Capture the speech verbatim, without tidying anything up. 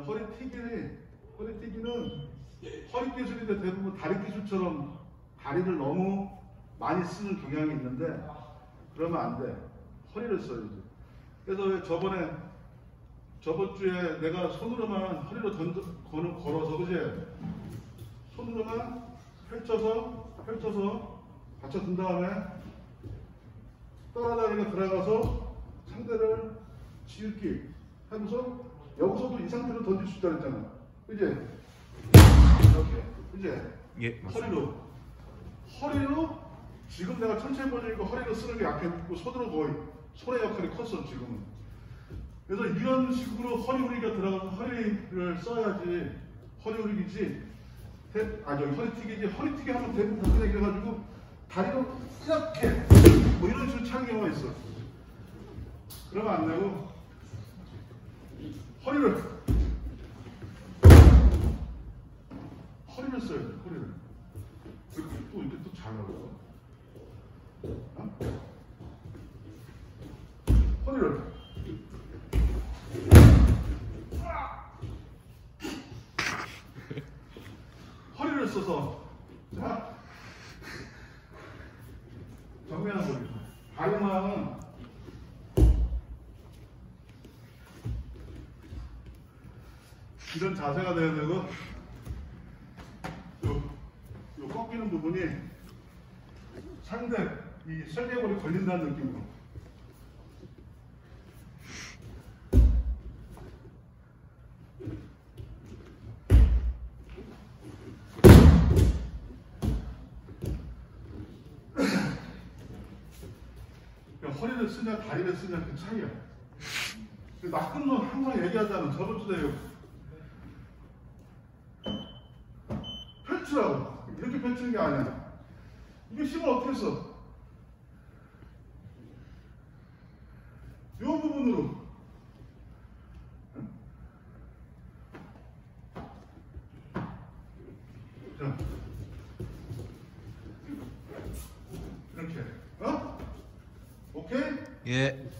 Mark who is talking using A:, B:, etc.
A: 허리튀기, 허리튀기는 허리 기술인데 대부분 다리 기술처럼 다리를 너무 많이 쓰는 경향이 있는데 그러면 안 돼. 허리를 써야지. 그래서 저번에 저번 주에 내가 손으로만 허리로 던져 거는 걸어서 그지? 손으로만 펼쳐서 펼쳐서 받쳐둔 다음에 따라다니가 들어가서 상대를 지을기 하면서 여기서도 이 상태로 던질 수 있다 그랬잖아. 그지? 이렇게. 그지?
B: 예,
A: 허리로. 허리로 지금 내가 천천히 보여주니까 허리로 쓰는 게 약했고 손으로 거의 손의 역할이 컸어 지금은. 그래서 이런 식으로 허리 후리기가 들어가서 허리를 써야지 허리 후리기지 아 저기 허리튀기지 허리튀기 하면 대부분 그냥 이래가지고 다리로 이렇게 뭐 이런 식으로 차는 경우가 있어. 그러면 안 되고 허리를 허리를 써야 돼. 허리를 이렇게 또 이렇게 또 잘 나와요. 어? 허리를 허리를 써서 자 정면한 거리 다리만은 이런 자세가 돼야 되고 요, 요 꺾이는 부분이 상대 이 설계골이 걸린다는 느낌으로 허리를 쓰냐 다리를 쓰냐 그 차이야. 나쁜 놈 항상 얘기하잖아. 저번 주에 펼치라고. 이렇게 펼치는 게 아니야. 이게 힘을 어떻게 써? 이 부분으로. 자, 이렇게. 어? 오케이?
B: 예.